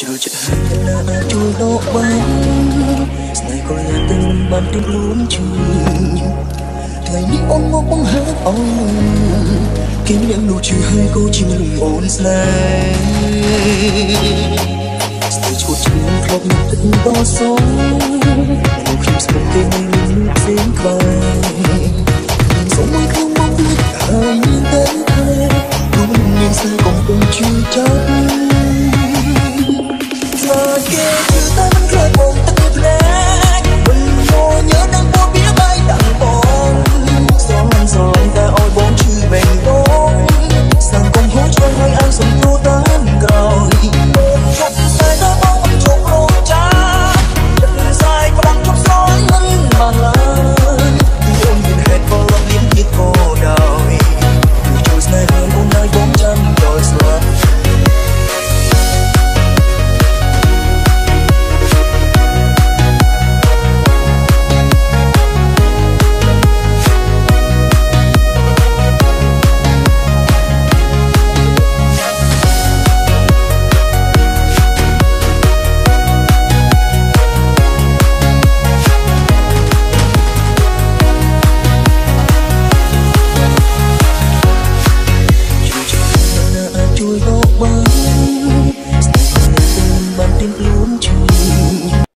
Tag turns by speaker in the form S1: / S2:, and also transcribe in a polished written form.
S1: ចិត្តហើយអ្នកណាជួយដកបានស្នេហ៍ក៏យ៉ាងតែមិនបានទិញខ្លួនជឿថ្ងៃនេះអូនមកបង្ហើបអូនគេមាននោះជឿហើយក៏ជាមនុស្សអូនស្នេហ៍ស្ទើរឈួតឈ្មោះធ្លាប់នឹងទឹកតស៊ូ